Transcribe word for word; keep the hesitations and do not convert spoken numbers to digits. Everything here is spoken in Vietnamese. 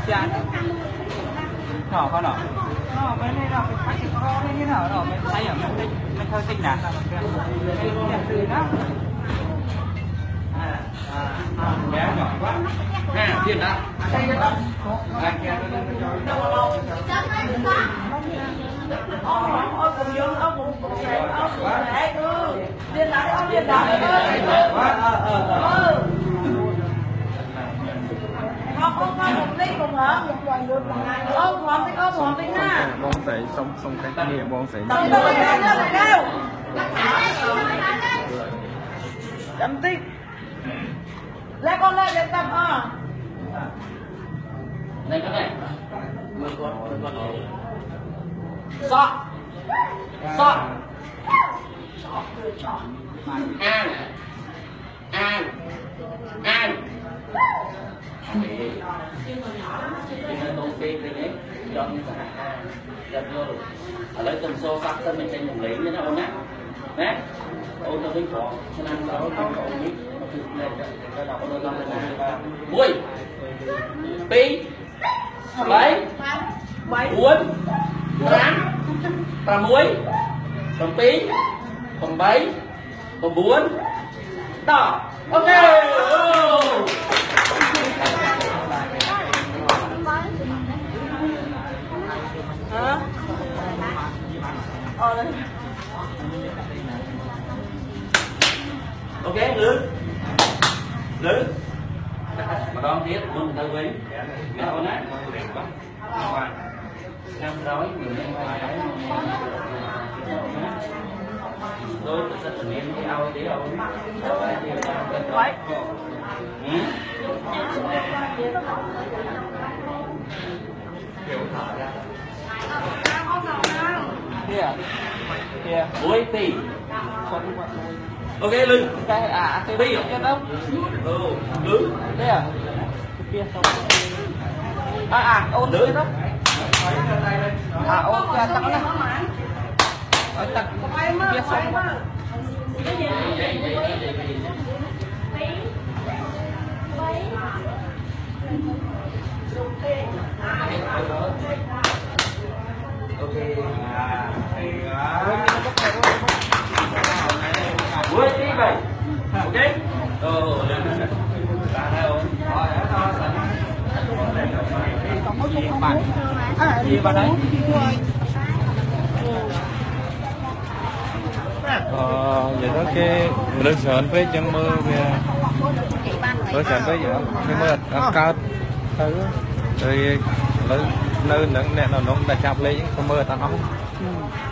chán nhỏ con nhỏ nó bên đây là phải phải có thế nào đó mình thấy ở mình tinh mình hơi tinh nản là mình đẹp từ đó bé nhỏ quá ha tiền đó ôi cùng dương ông cũng cũng sẽ ông cũng sẽ cứ tiền lại ông tiền lại không không không một tí cùng hả ông hoàng tinh ông hoàng tinh nha bong sấy xong xong cái kia bong sấy đâu đâu đâu đâu chấm tích lấy con lên để tập à đây cái này mười con mười con sọ sọ an an an lấy tầm số sắc tên mình trên một lý như thế nào nhé nè ô tô đi bỏ cho nên là nó không có biết này cái đọc nó làm là mùi pi bảy bốn tám tám muối còn pi còn bảy còn bốn đỏ ok hả ờ đây ok lưới lưới mà đón tiếp mừng tới với nghe con á năm đói mình lên ngoài đấy tôi sẽ tự nhiên đi ao đi ao quái kia kia muối tì ok lưng cái à cái bi kia đâu ừ lưới đây à kia xong à à ôn lưới đó à ôn kia tặng này ở tặng kia xong ok muối tì vậy ok ờ bạn à gì bạn đấy ờ vậy đó cái đơn giản với chân mơ về đơn giản với vậy cái mơ ăn cao thứ rồi nơi nơi nắng nè nó nó đã chạm lấy cái mơ ta nóng